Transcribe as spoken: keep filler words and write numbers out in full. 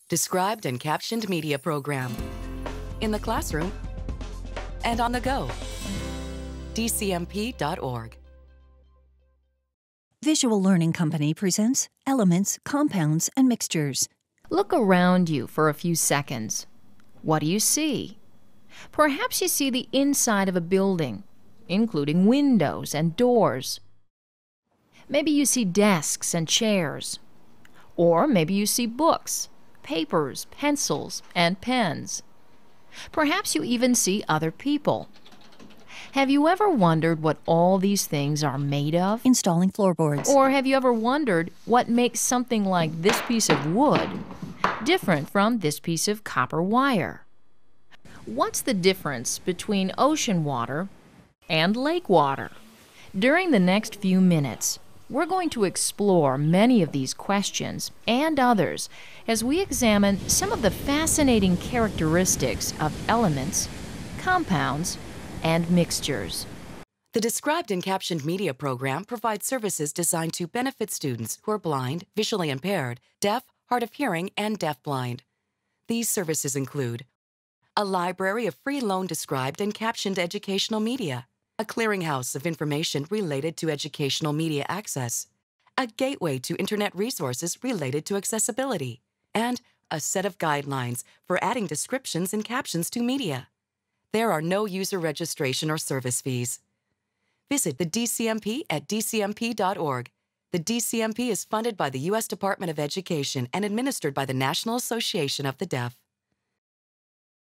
Described and captioned media program. In the classroom and on the go. D C M P dot org. Visual Learning Company presents Elements, Compounds, and Mixtures. Look around you for a few seconds. What do you see? Perhaps you see the inside of a building, including windows and doors. Maybe you see desks and chairs. Or maybe you see books, papers, pencils, and pens. Perhaps you even see other people. Have you ever wondered what all these things are made of? Installing floorboards. Or have you ever wondered what makes something like this piece of wood different from this piece of copper wire? What's the difference between ocean water and lake water? During the next few minutes, we're going to explore many of these questions and others as we examine some of the fascinating characteristics of elements, compounds, and mixtures. The Described and Captioned Media program provides services designed to benefit students who are blind, visually impaired, deaf, hard of hearing, and deafblind. These services include a library of free loan described and captioned educational media, a clearinghouse of information related to educational media access, a gateway to Internet resources related to accessibility, and a set of guidelines for adding descriptions and captions to media. There are no user registration or service fees. Visit the D C M P at D C M P dot org. The D C M P is funded by the U S Department of Education and administered by the National Association of the Deaf.